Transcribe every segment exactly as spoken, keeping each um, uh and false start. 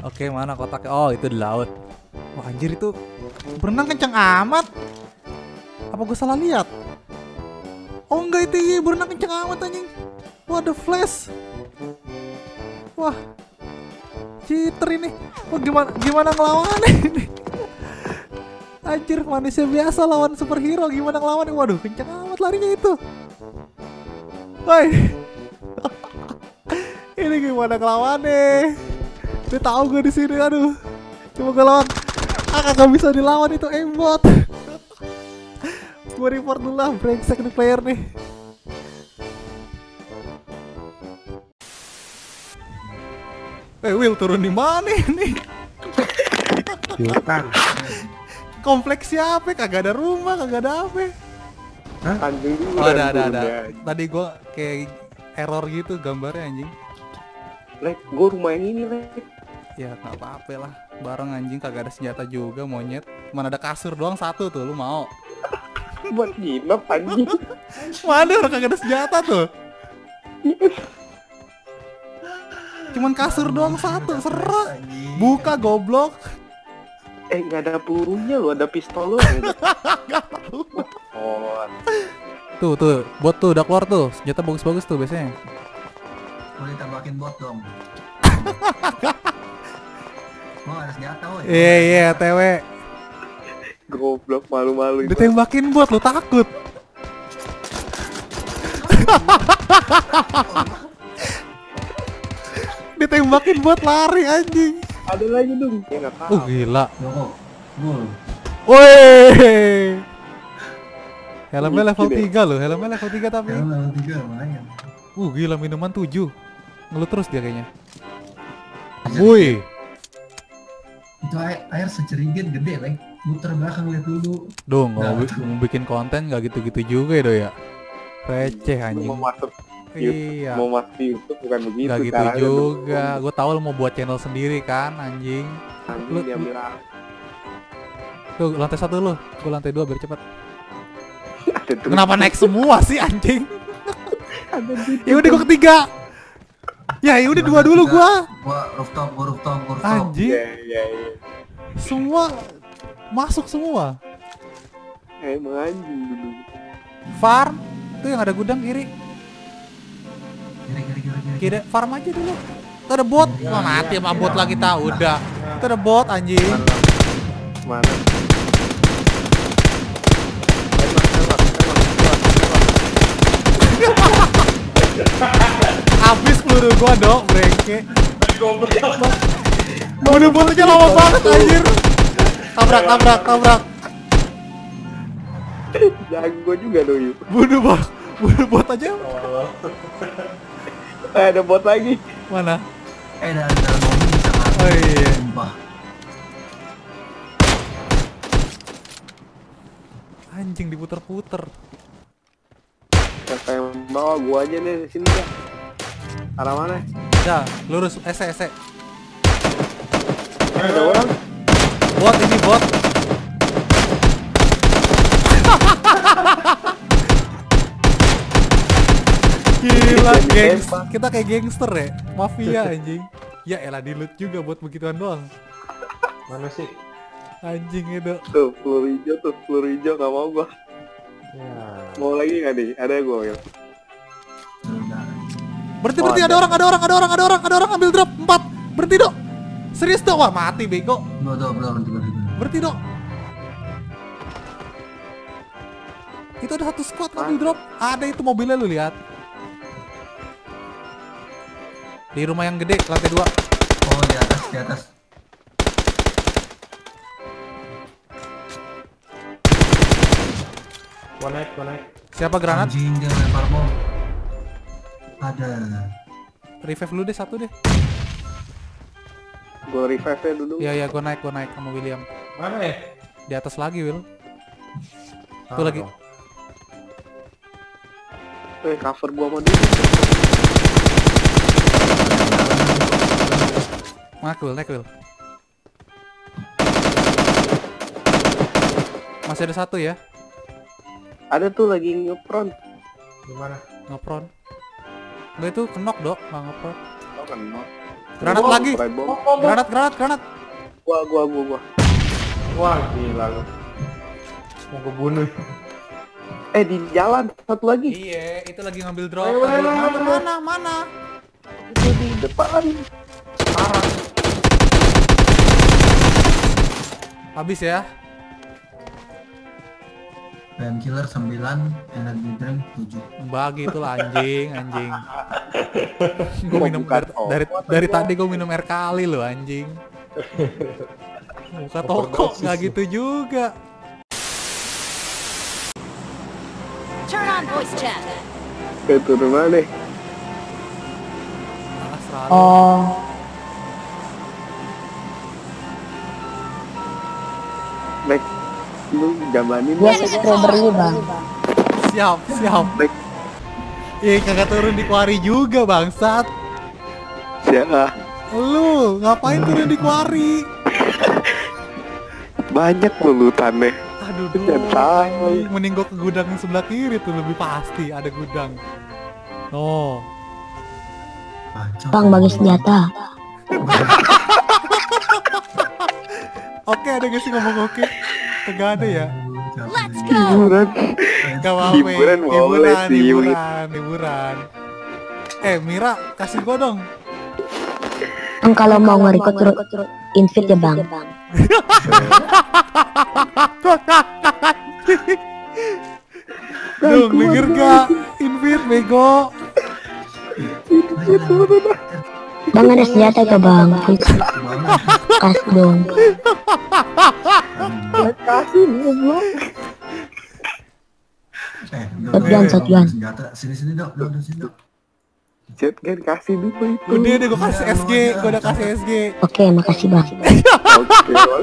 Oke, mana kotaknya? Oh, itu di laut. Wah, anjir itu berenang kenceng amat. Apa gue salah lihat? Oh enggak, itu iya berenang kenceng amat anjing. Wah, the flash. Wah, cheater ini. Wah, gimana gimana ngelawannya ini? Anjir, manusia biasa lawan superhero gimana ngelawannya? Waduh, kenceng amat larinya itu. Woi. Ini gimana ngelawannya? Dia tahu gue di sini, aduh. Coba gue lawan. Ah, kagak bisa dilawan itu aimbot. Gue report dulu lah, brengsek nih player nih. Eh, Will turun di mana ini? Hutan. Kompleks siapa? Kagak ada rumah, kagak ada apa. Hah? Anjing dulu. Oh, ada ada ada. Tadi gue kayak error gitu gambarnya anjing. Lek, gue rumah yang ini, Lek. Ya nggak apa-apa lah, bareng anjing, kagak ada senjata juga monyet. Mana ada kasur doang satu tuh, lu mau? Buat nginep anjing. Mana orang kagak ada senjata tuh? Cuman kasur doang satu, serak. Buka goblok. Eh, nggak ada pelurunya lo, ada pistol lo. Gak tahu. Oh, Tuh tuh, bot tuh udah keluar tuh, senjata bagus-bagus tuh biasanya. Boleh tambahin bot dong. Mau ada senjata woy. Iya iya, T W. goblok, malu-malu. Ditembakin bot, lu takut. Ditembakin bot lari anjing. Ada lagi dong. Ya nggak tahu. Uh gila. Loh, gol. Woi. Helmnya level Lucu deh. tiga loh, helmnya level tiga tapi. Ya level tiga lumayan. Uh gila, minuman tujuh. Ngelut terus dia kayaknya. Woi. Itu air, air secerigit gede, Lek. Muter belakang lihat dulu. Dong, Nah, mau, bi- mau bikin konten gak gitu-gitu juga ya, Do ya. Receh anjing. Mau masuk YouTube, Iya. mau masuk YouTube bukan begitu. Gak gitu caranya. juga. Gue tahu lo mau buat channel sendiri kan, anjing. Anjing Lu- diambil alih. Tuh, lantai satu lo. Gue lantai dua biar cepet. Ada tuh. Kenapa naik semua sih anjing? Ada tuh. Ya udah gue ketiga. Ya ya udah dua dulu gua. Wah, rooftop, gua rooftop, gua rooftop. Anjing. Iya, iya, iya. Semua masuk semua. Emang anjing dulu. Farm tuh yang ada gudang kiri. Kiri, kiri, kiri, kiri. Kiri farm aja dulu. Tuh ada bot. Wah, mati sama bot lagi tahu udah. Tuh ada bot anjing. Mana? Tembak, tembak, tembak, tembak, tembak. Habis peluru gua dong, brengke. Bunuh bot aja lama banget anjir. Tabrak, tabrak, tabrak. Jago juga dong yuk. Bunuh bot, bunuh bot aja. Eh, ada bot lagi. Mana? Eh, dari dalam mobil bisa kabur. Oh iya. Sumpah. Anjing diputer-puter. Siapa yang bawa gua aja nih di sini ya. Arah mana? Dah, lurus ese ese. Eh, ada orang. Bot ini bot. Gila, gengs. Kita kayak gangster ya, mafia anjing. Ya elah, di loot juga buat begituan doang. Mana sih? Anjing itu. Tuh, peluru hijau tuh, peluru hijau nggak mau gua. Ya. Mau lagi nggak nih? Ada gua ya. Udah. Berhenti Oh, berhenti, ada ada. orang, ada orang, ada orang, ada orang, ada orang ambil drop empat. Berhenti dok. Serius dok, wah mati bego. Dua, dua, dua, dua, dua. Berhenti dok. Itu ada satu squad ngambil drop. Ada itu mobilnya lu lihat. Di rumah yang gede, lantai dua. Oh, di atas, di atas. Gua naik, gua naik. Siapa granat? Anjing, dia lempar bom. Ada. Revive lu deh satu deh. Gua revive-nya dulu. Iya iya, gua naik, gua naik sama William. Mana ya? Di atas lagi, Will. Ah, Tuh lagi. dong. Eh, cover gua sama dia. Naik, Will, naik, Will. Masih ada satu ya, Ada tuh lagi ngepron. Di mana? ngepron. Nggak, itu kenok dok, nggak ngepron. Oh kan, no. Granat Bom, lagi. pakai bom. Granat, granat, granat. Gua, gua, gua, gua. Wah gila lu. Mau gue bunuh. Eh di jalan satu lagi. Iya, itu lagi ngambil drop. Ayo, tadi. ayo, ayo, Mana, ayo. mana, mana? Itu di depan. Parah. Habis ya. Painkiller sembilan, energy drink tujuh. Bagi itu lah anjing, anjing. Gue Kok minum bukan dari dari, obat dari gua? tadi gue minum air kali loh anjing. Buka toko Overdosis nggak lu. gitu juga. Turn on voice chat. Ke turun mana nih? Nah, selalu. Oh. Baik. Lu jamanin. Gua subscriber lu, Bang. Siap, siap. Baik. Ih, kagak turun di quarry juga bangsat. Siapa? Lu ngapain turun di quarry? Banyak lulutannya. Aduh, Jangan duh. tahu. anjing. Mending gua ke gudang yang sebelah kiri tuh lebih pasti ada gudang. Oh. Bacot. Bang bagi senjata. Oke, ada gak sih ngomong oke? Kagak ada ya? Let's go. Hiburan. Gak apa-apa. Hiburan boleh hiburan, sih. hiburan, hiburan. Eh, Mira, kasih gua dong. Bang kalau mau nge-record turut invite ya, Bang. Dung, denger gak? Invite, bego. Bang ada senjata ke Bang? Please. Kasih dong. Kasih goblok. Eh, Satuan, satuan. Senjata, sini sini dok, dok, dok, sini dok. Jet kan kasih dulu itu. Udah deh, gua kasih S G, gua udah kasih S G. Oke, makasih Bang. Oke. Bang.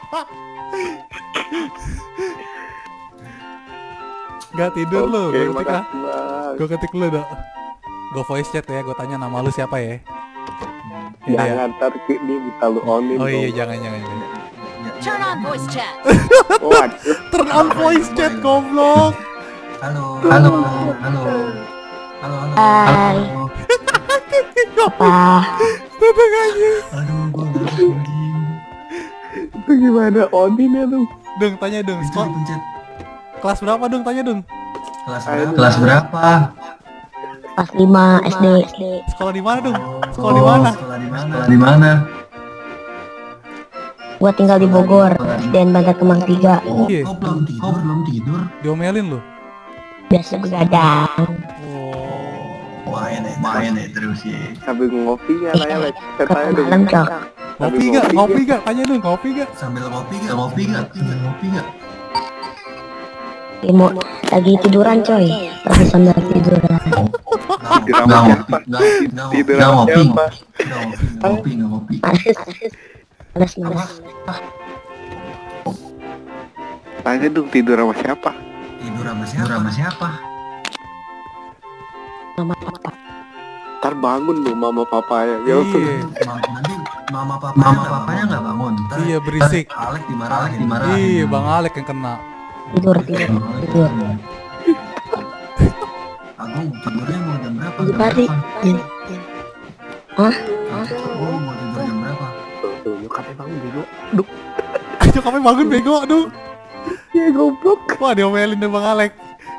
Gak tidur lu, Oke, gua ketik lah. makasih, Bang. Gua ketik lu dok. Gua voice chat ya, gua tanya nama lu siapa ya. Iya ya. Jangan ntar ke dia kita lu onin. Oh iya, dong. jangan, jangan, jangan. Turn on voice chat. Waduh. Turn on voice chat, goblok. Halo, halo, halo, halo, halo, halo. Hai. Apa? Tetep aja. Aduh, gua nggak tahu anjing. Itu gimana onin ya lu? Dung, tanya Dung, Itu sekolah dipencet. kelas berapa Dung? Tanya Dung. Kelas Ayo, berapa? Kelas berapa? Kelas lima S D. Sekolah di mana Dung? Sekolah di mana? Sekolah di mana? Sekolah di mana? Gua tinggal di Bogor, S D N Bantar Kemang tiga. Oh, Iya. kau belum tidur? Kau belum tidur? Diomelin lu. Biasa begadang. Oh. Main ya, main ya terus ya. Sambil ngopi nggak lah ya, Lex? Saya Ke tanya dong. malam, Cok. Ngopi gak? Ngopi gak? Tanya Dung, ngopi gak? Sambil ngopi gak? Ngopi gak? Sambil ngopi gak? Mau lagi tiduran, coy. Lagi sambil tiduran. Tidur Nggak sama ngopi, siapa? nggak nggak Tidur nggak sama ngopi, siapa? nggak ngopi, nggak ngopi, nggak ngopi. Males, males, males. Tanya dong tidur sama siapa? Tidur sama siapa? Tidur sama siapa? Mama, papa. Ntar bangun lu mama papanya. Ya Iya. Ma- Nanti mama papanya, mama papanya nggak bangun. Ntar Iya, berisik. Alek dimarahin, Alek dimarahin. Iya, Bang Alek yang kena. Tidur, tidur, tidur. Agung, tidurnya mau jam berapa? Pagi Jam pagi. berapa? Hah? Oh, mau tidur jam berapa? tuh, tuh, nyokapnya bangun dulu. Ayo kami bangun bego, aduh. Ya goblok. Wah, diomelin deh Bang Alek.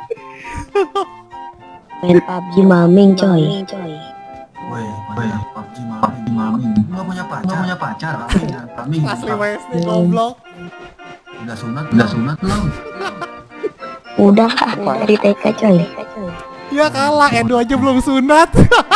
Main P U B G maming, coy. Woi, woi, P U B G mami, mami. Nggak punya pacar, nggak punya pacar. Kami, kami. Asli W S D goblok. Udah sunat, udah sunat belum? Udah dari T K, coy. Ya kalah, Edo aja belum sunat.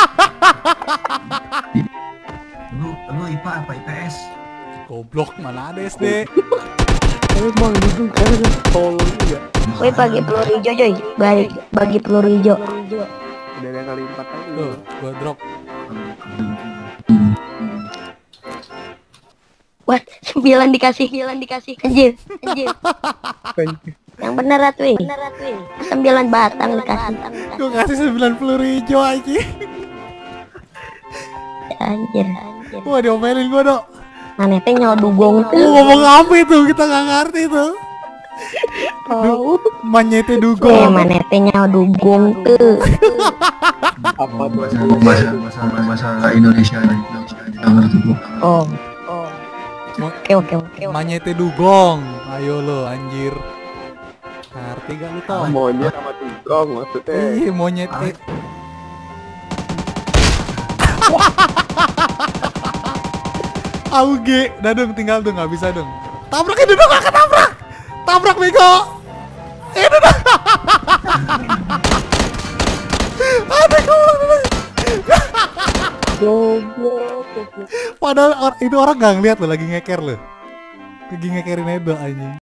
Lu, lu I P A apa I P S? Goblok, mana ada S D. Emang duduk kan tolong juga. Woi, bagi peluru hijau, coy. Bagi, bagi peluru hijau. Udah yang kali empat aja. Tuh, gua drop. Wah, sembilan dikasih, sembilan dikasih. Anjir, anjir. Yang bener Ratu ini. Sembilan batang dikasih. Gua kasih sembilan peluru hijau aja. Anjir, anjir. Wah, diomelin gua, Dok. Mana teh nyawa dugong Lu tuh. ngomong apa itu? Kita nggak ngerti tuh. Tahu Manyete Eh, dugong. mana teh nyawa dugong tuh. apa tuh? Bahasa bahasa bahasa bahasa Indonesia Indonesia. Nggak ngerti gua. Oh. Oh. Mo- Oke oke oke. oke. Manyete dugong. Ayo lo anjir. Ngerti gak lu tau? Monyet sama tigong maksudnya. Iya monyet. Eh. Auge, dah dong tinggal dong nggak bisa dong. Tabrak itu dong, gak ketabrak. Tabrak bego. Itu dong. Ada goblok. Goblok. Padahal or- itu orang nggak ngeliat lo lagi ngeker lo. Lagi ngekerin Edo anjing.